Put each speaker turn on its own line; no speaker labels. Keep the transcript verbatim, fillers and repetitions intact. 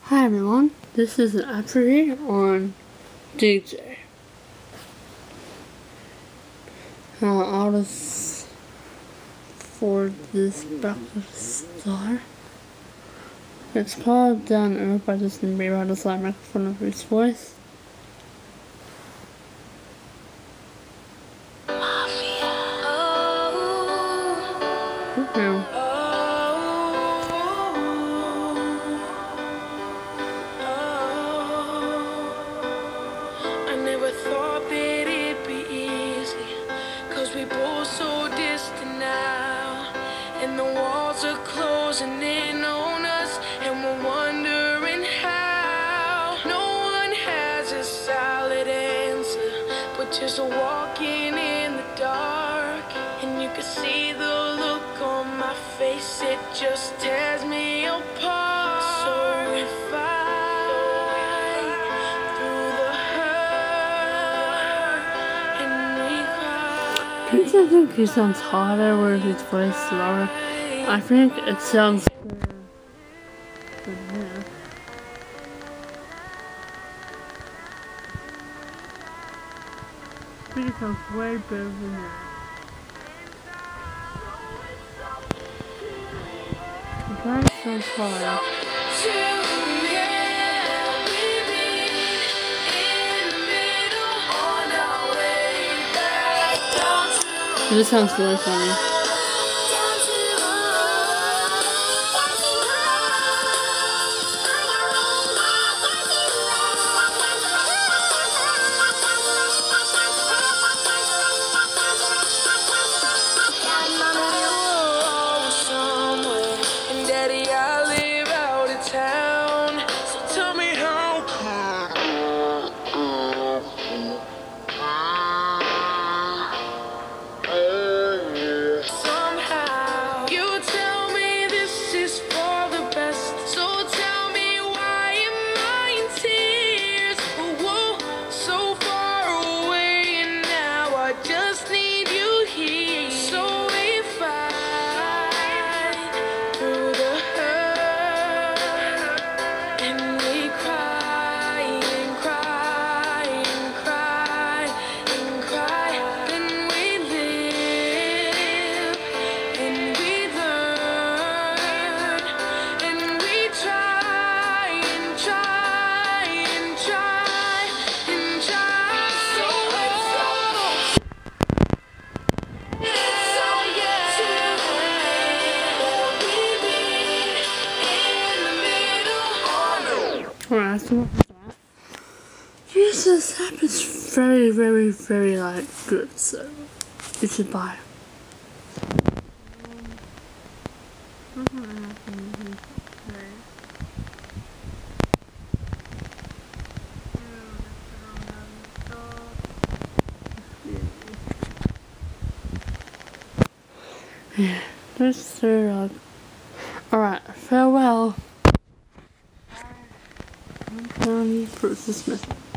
Hi everyone, this is an update on D J. Uh, all this for this breakfast star. It's called Down Earth by Justin Bieber. I just like microphone of his voice. Okay.
We both so distant now, and the walls are closing in on us, and we're wondering how. No one has a solid answer, but just walking in the dark, and you can see the look on my face, it just tears me apart. So if I
I think he sounds harder with his voice lower. I think it sounds better than this. I think it sounds way better than that. That sounds hard. This sounds really funny. Alright, so that. Jesus, app is very, very, very like good, so you should buy it. Yeah, this third dog. Alright, farewell. Um, Bruce Smith.